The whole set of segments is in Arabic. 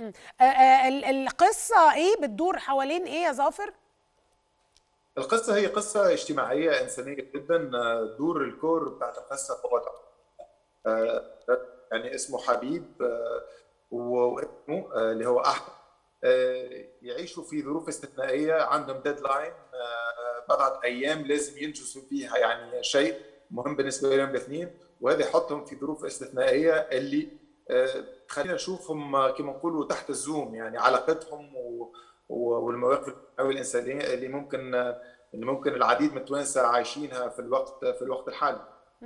القصة ايه؟ بتدور حوالين ايه يا ظافر؟ القصة هي قصة اجتماعية إنسانية جدا. دور الكور بتاعت القصة هو آه، يعني اسمه حبيب، وابنه اللي هو أحمد. يعيشوا في ظروف استثنائية، عندهم ديدلاين بضعة أيام لازم ينجزوا فيها يعني شيء مهم بالنسبة لهم الاثنين، وهذا يحطهم في ظروف استثنائية اللي خلينا نشوفهم كما نقولوا تحت الزوم، يعني علاقتهم والمواقف الإنسانية اللي ممكن العديد من التوانسة عايشينها في الوقت الحالي.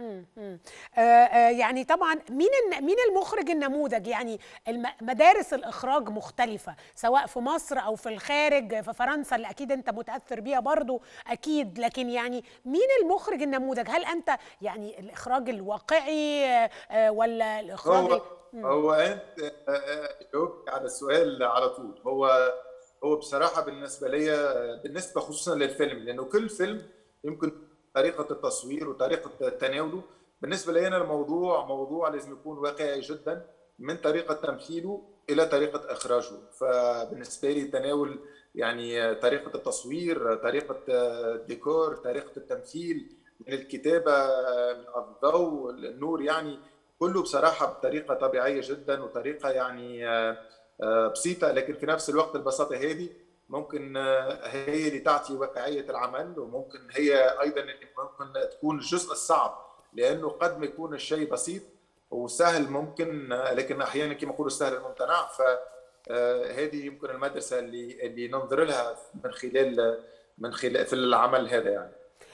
يعني طبعا مين المخرج النموذج؟ يعني مدارس الإخراج مختلفة سواء في مصر أو في الخارج، في فرنسا اللي أكيد أنت متأثر بيها برضو أكيد، لكن يعني مين المخرج النموذج؟ هل أنت يعني الإخراج الواقعي ولا الإخراج هو هو انت جاوبت على السؤال على طول. هو بصراحه بالنسبه لي، بالنسبه خصوصا للفيلم، لانه كل فيلم يمكن طريقه التصوير وطريقه تناوله. بالنسبه لي انا الموضوع موضوع لازم يكون واقعي جدا، من طريقه تمثيله الى طريقه اخراجه. فبالنسبه لي تناول يعني طريقه التصوير، طريقه الديكور، طريقه التمثيل، من الكتابه، من الضوء، النور، يعني كله بصراحة بطريقة طبيعية جدا، وطريقة يعني بسيطة، لكن في نفس الوقت البساطة هذه ممكن هي اللي تعطي واقعية العمل، وممكن هي أيضا اللي ممكن تكون الجزء الصعب، لأنه قد ما يكون الشيء بسيط وسهل ممكن، لكن أحيانا كما يقولوا السهل الممتنع. فهذه يمكن المدرسة اللي ننظر لها من خلال في العمل هذا يعني.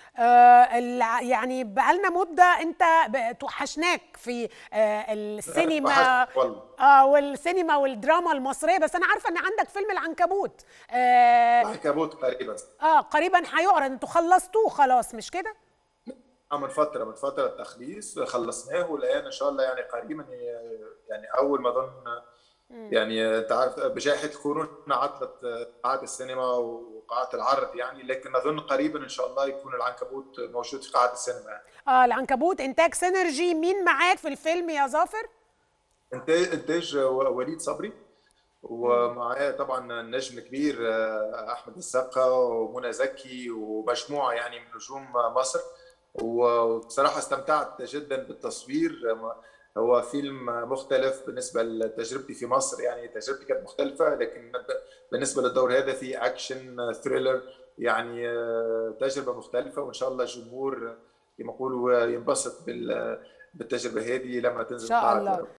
يعني بقالنا مدة انت توحشناك في السينما، وحشت والله. والسينما والدراما المصرية، بس انا عارفة ان عندك فيلم العنكبوت. اه العنكبوت قريبا. قريبا هيعرض، انتوا خلصتوه خلاص مش كده؟ من فترة التخليص خلصناه، والآن إن شاء الله يعني قريبا، يعني أول ما أظن، يعني أنت عارف بجائحة كورونا عطلت قاعات السينما وقاعات العرض يعني، لكن أظن قريبا إن شاء الله يكون العنكبوت موجود في قاعة السينما يعني. العنكبوت انتاج سينرجي، مين معاك في الفيلم يا ظافر؟ إنتاج وليد صبري، مم. ومعاه طبعا النجم الكبير احمد السقا ومنى زكي ومجموعه يعني من نجوم مصر. وبصراحه استمتعت جدا بالتصوير. هو فيلم مختلف بالنسبه لتجربتي في مصر، يعني تجربتي كانت مختلفه، لكن بالنسبه للدور هذا في اكشن ثريلر، يعني تجربه مختلفه، وان شاء الله الجمهور كما يقولوا ينبسط بالتجربه هذه لما ان تنزل شاء قاعه الله.